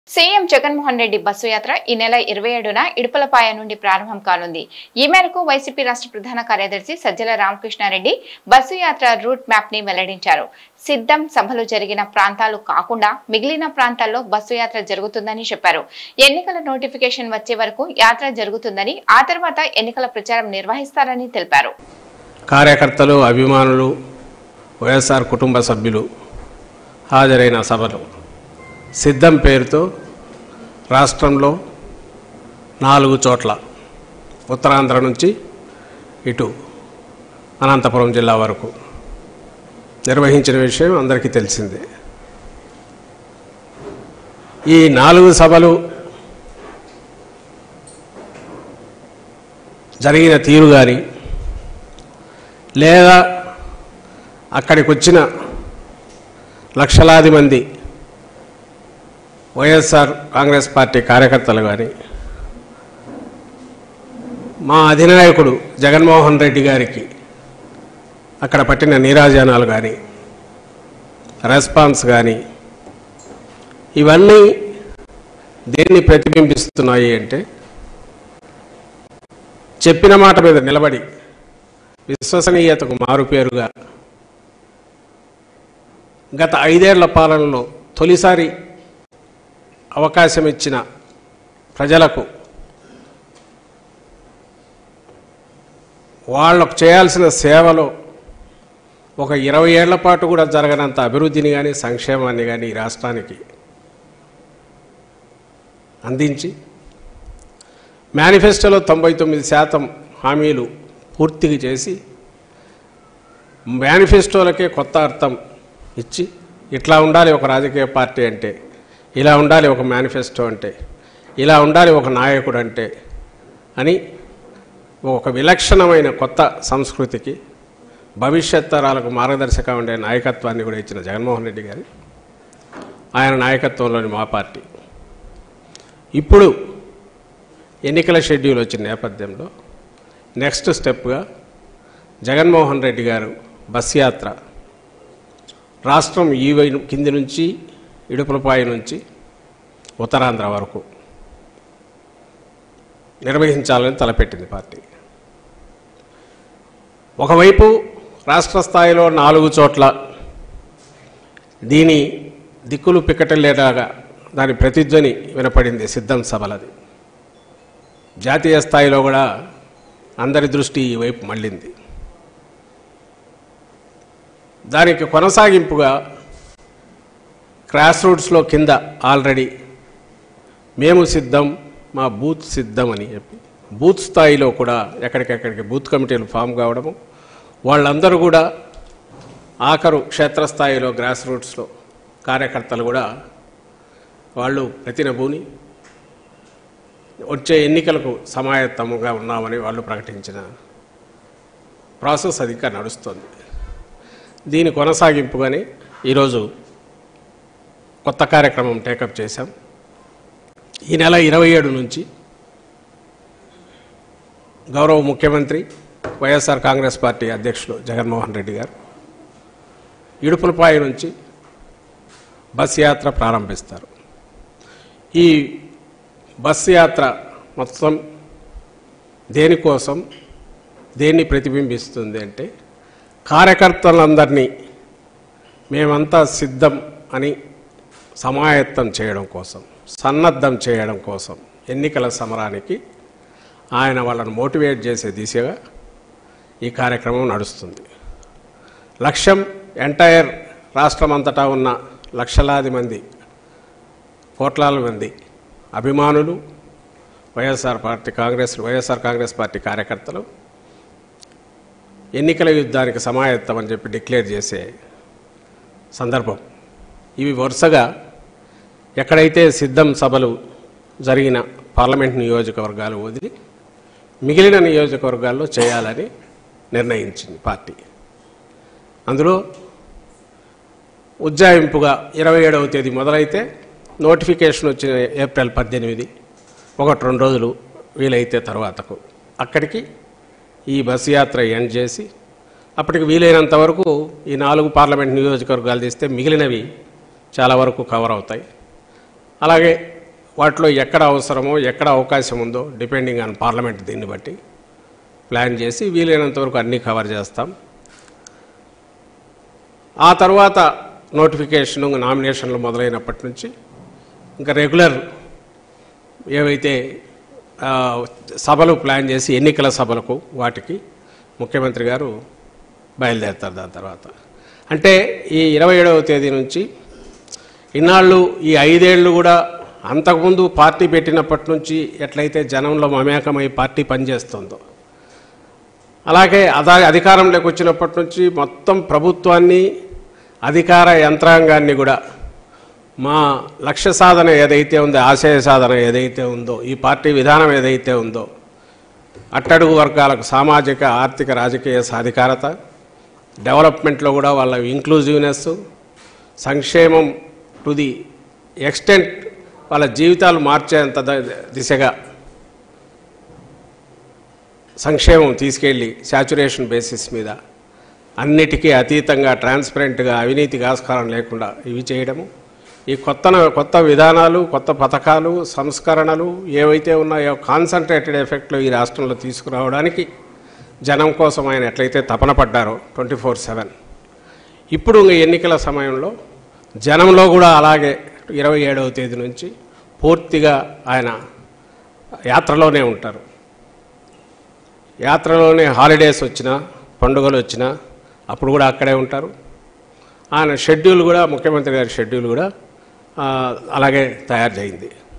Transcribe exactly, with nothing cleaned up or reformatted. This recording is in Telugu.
సీఎం జగన్మోహన్ రెడ్డి బస్సు యాత్ర ఈ నెల ఇరవై ఏడున ఇడుపులపాయ నుండి ప్రారంభం కానుంది. ఈ మేరకు వైసీపీ రాష్ట్ర ప్రధాన కార్యదర్శి సజ్జల రామకృష్ణారెడ్డి బస్సు యాత్ర రూట్ మ్యాప్ ని వెల్లడించారు. సిద్ధం సభలు జరిగిన ప్రాంతాలు కాకుండా మిగిలిన ప్రాంతాల్లో బస్సు యాత్ర జరుగుతుందని చెప్పారు. ఎన్నికల నోటిఫికేషన్ వచ్చే వరకు యాత్ర జరుగుతుందని, ఆ తర్వాత ఎన్నికల ప్రచారం నిర్వహిస్తారని తెలిపారు. కార్యకర్తలు, అభిమానులు, వైఎస్ఆర్ కుటుంబ సభ్యులు హాజరైన సభలు సిద్ధం పేరుతో రాష్ట్రంలో నాలుగు చోట్ల ఉత్తరాంధ్ర నుంచి ఇటు అనంతపురం జిల్లా వరకు నిర్వహించిన విషయం అందరికీ తెలిసిందే. ఈ నాలుగు సభలు జరిగిన తీరు కానీ లేదా అక్కడికి వచ్చిన లక్షలాది మంది వైఎస్ఆర్ కాంగ్రెస్ పార్టీ కార్యకర్తలు కానీ, మా అధినాయకుడు జగన్మోహన్ రెడ్డి గారికి అక్కడ పట్టిన నీరాజనాలు కానీ, రెస్పాన్స్ కానీ, ఇవన్నీ దేన్ని ప్రతిబింబిస్తున్నాయి అంటే, చెప్పిన మాట మీద నిలబడి విశ్వసనీయతకు మారుపేరుగా గత ఐదేళ్ల పాలనలో తొలిసారి అవకాశం ఇచ్చిన ప్రజలకు వాళ్ళకు చేయాల్సిన సేవలో ఒక ఇరవై ఏళ్ల పాటు కూడా జరగనంత అభివృద్ధిని కానీ సంక్షేమాన్ని కానీ ఈ రాష్ట్రానికి అందించి మేనిఫెస్టోలో తొంభై తొమ్మిది శాతం హామీలు పూర్తిగా చేసి మేనిఫెస్టోలకే కొత్త అర్థం ఇచ్చి, ఇట్లా ఉండాలి ఒక రాజకీయ పార్టీ అంటే, ఇలా ఉండాలి ఒక మేనిఫెస్టో అంటే, ఇలా ఉండాలి ఒక నాయకుడు అంటే అని ఒక విలక్షణమైన కొత్త సంస్కృతికి, భవిష్యత్ తరాలకు మార్గదర్శకంగా ఉండే నాయకత్వాన్ని కూడా ఇచ్చిన జగన్మోహన్ రెడ్డి గారి ఆయన నాయకత్వంలోని మా పార్టీ ఇప్పుడు ఎన్నికల షెడ్యూల్ వచ్చిన నేపథ్యంలో నెక్స్ట్ స్టెప్గా జగన్మోహన్ రెడ్డి గారు బస్ యాత్ర రాష్ట్రం ఈ కింది నుంచి ఇడుపులపాయ నుంచి ఉత్తరాంధ్ర వరకు నిర్వహించాలని తలపెట్టింది పార్టీ. ఒకవైపు రాష్ట్ర స్థాయిలో నాలుగు చోట్ల దీని దిక్కులు పిక్కటలేలాగా దాని ప్రతిధ్వని వినపడింది సిద్ధం సభలది. జాతీయ స్థాయిలో కూడా అందరి దృష్టి ఈ వైపు మళ్ళింది. దానికి కొనసాగింపుగా క్రాస్ రూట్స్లో కింద ఆల్రెడీ మేము సిద్ధం, మా బూత్ సిద్ధం అని చెప్పి బూత్ స్థాయిలో కూడా ఎక్కడికెక్కడికి బూత్ కమిటీలు ఫామ్ కావడము, వాళ్ళందరూ కూడా ఆఖరు క్షేత్రస్థాయిలో గ్రాస్ రూట్స్లో కార్యకర్తలు కూడా వాళ్ళు ప్రతినబూని వచ్చే ఎన్నికలకు సమాయత్తముగా ఉన్నామని వాళ్ళు ప్రకటించిన ప్రాసెస్ అది ఇంకా నడుస్తుంది. దీని కొనసాగింపుగానే ఈరోజు కొత్త కార్యక్రమం టేకప్ చేశాం. ఈ నెల ఇరవై ఏడు నుంచి గౌరవ ముఖ్యమంత్రి వైఎస్ఆర్ కాంగ్రెస్ పార్టీ అధ్యక్షులు జగన్మోహన్ రెడ్డి గారు ఇడుపులపాయ నుంచి బస్ యాత్ర ప్రారంభిస్తారు. ఈ బస్ యాత్ర మొత్తం దేనికోసం, దేన్ని ప్రతిబింబిస్తుంది అంటే, కార్యకర్తలందరినీ మేమంతా సిద్ధం అని సమాయత్తం చేయడం కోసం, సన్నద్ధం చేయడం కోసం ఎన్నికల సమరానికి ఆయన వాళ్ళను మోటివేట్ చేసే దిశగా ఈ కార్యక్రమం నడుస్తుంది. లక్ష్యం ఎంటైర్ రాష్ట్రమంతటా ఉన్న లక్షలాది మంది, కోట్లాది మంది అభిమానులు, వైఎస్ఆర్ పార్టీ కాంగ్రెస్ వైఎస్ఆర్ కాంగ్రెస్ పార్టీ కార్యకర్తలు ఎన్నికల యుద్ధానికి సమాయత్తం అని చెప్పి డిక్లేర్ చేసే సందర్భం. ఇవి వరుసగా ఎక్కడైతే సిద్ధం సభలు జరిగిన పార్లమెంట్ నియోజకవర్గాలు వదిలి మిగిలిన నియోజకవర్గాల్లో చేయాలని నిర్ణయించింది పార్టీ. అందులో ఉజ్జాయింపుగా ఇరవై ఏడవ తేదీ మొదలైతే నోటిఫికేషన్ వచ్చిన ఏప్రిల్ పద్దెనిమిది ఒకటి రెండు రోజులు వీలైతే తర్వాతకు అక్కడికి ఈ బస్ యాత్ర ఎండ్ చేసి, అప్పటికి వీలైనంత వరకు ఈ నాలుగు పార్లమెంట్ నియోజకవర్గాలు తీస్తే మిగిలినవి చాలా వరకు కవర్ అవుతాయి. అలాగే వాటిలో ఎక్కడ అవసరమో ఎక్కడ అవకాశం ఉందో డిపెండింగ్ ఆన్ పార్లమెంట్ దీన్ని బట్టి ప్లాన్ చేసి వీలైనంత వరకు అన్నీ కవర్ చేస్తాం. ఆ తర్వాత నోటిఫికేషను నామినేషన్లు మొదలైనప్పటి నుంచి ఇంకా రెగ్యులర్ ఏవైతే సభలు ప్లాన్ చేసి ఎన్నికల సభలకు వాటికి ముఖ్యమంత్రి గారు బయలుదేరుతారు. దాని తర్వాత అంటే ఈ ఇరవై ఏడవ తేదీ నుంచి ఇన్నాళ్ళు ఈ ఐదేళ్లు కూడా అంతకుముందు పార్టీ పెట్టినప్పటి నుంచి ఎట్లయితే జనంలో మమేకమై పార్టీ పనిచేస్తుందో అలాగే అదా అధికారంలోకి వచ్చినప్పటి నుంచి మొత్తం ప్రభుత్వాన్ని అధికార యంత్రాంగాన్ని కూడా మా లక్ష్య సాధన ఏదైతే ఉందో ఆశయ సాధన ఏదైతే ఉందో ఈ పార్టీ విధానం ఏదైతే ఉందో అట్టడుగు వర్గాలకు సామాజిక ఆర్థిక రాజకీయ సాధికారత డెవలప్మెంట్లో కూడా వాళ్ళ ఇంక్లూజివ్నెస్ సంక్షేమం టు ది ఎక్స్టెంట్ వాళ్ళ జీవితాలు మార్చేంత దిశగా సంక్షేమం తీసుకెళ్ళి శాచురేషన్ బేసిస్ మీద అన్నిటికీ అతీతంగా ట్రాన్స్పరెంట్గా అవినీతికి ఆస్కారం లేకుండా ఇవి చేయడము ఈ కొత్త కొత్త విధానాలు కొత్త పథకాలు సంస్కరణలు ఏవైతే ఉన్నాయో కాన్సన్ట్రేటెడ్ ఎఫెక్ట్లో ఈ రాష్ట్రంలో తీసుకురావడానికి జనం కోసం ఆయన ఎట్లయితే తపన పడ్డారో ట్వంటీ ఫోర్ సెవెన్ ఇప్పుడు ఎన్నికల సమయంలో జనంలో కూడా అలాగే ఇరవై ఏడవ తేదీ నుంచి పూర్తిగా ఆయన యాత్రలోనే ఉంటారు. యాత్రలోనే హాలిడేస్ వచ్చినా పండుగలు వచ్చినా అప్పుడు కూడా అక్కడే ఉంటారు. ఆయన షెడ్యూల్ కూడా ముఖ్యమంత్రి గారి షెడ్యూల్ కూడా అలాగే తయారు చేయింది.